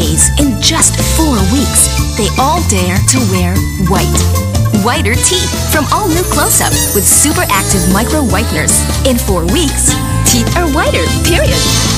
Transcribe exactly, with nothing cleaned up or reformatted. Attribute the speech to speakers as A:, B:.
A: days, in just four weeks, they all dare to wear white. Whiter teeth from all new Closeup with super active micro whiteners. In four weeks, teeth are whiter, period.